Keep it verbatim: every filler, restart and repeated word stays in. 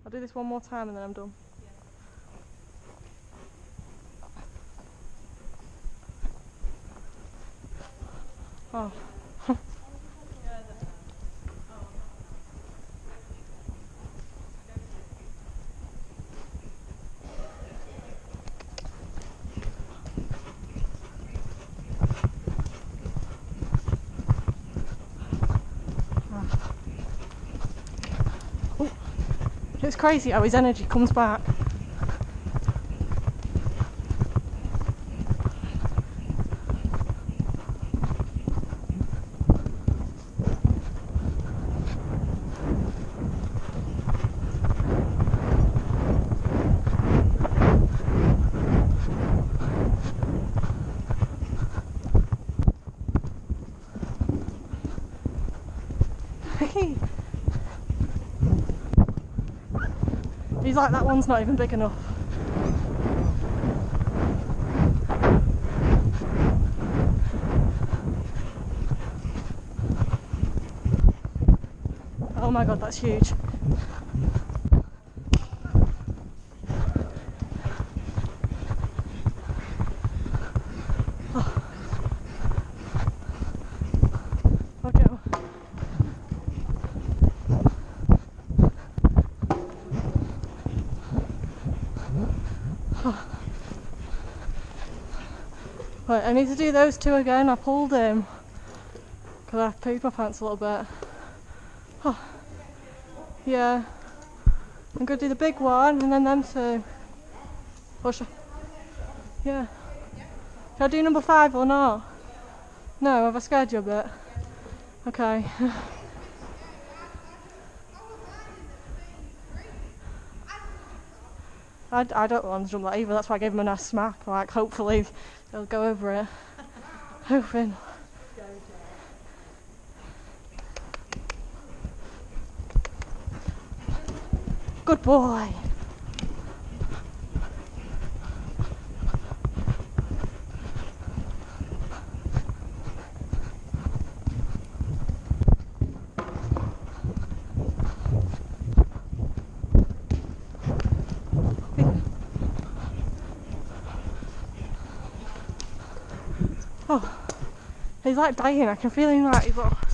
I'll do this one more time and then I'm done. Oh. It's crazy how his energy comes back. He's like, that one's not even big enough. Oh my god, that's huge. Oh. Okay. Oh. Right, I need to do those two again. I pulled him because I pooped my pants a little bit. Oh. Yeah, I'm going to do the big one and then them two. Push. Yeah. Should I do number five or not? No, have I scared you a bit? Okay. I, I don't want to jump that either, that's why I gave him a nice smack. Like, hopefully they'll go over it. Hoping. Good boy. Oh, he's like dying. I can feel him like he's like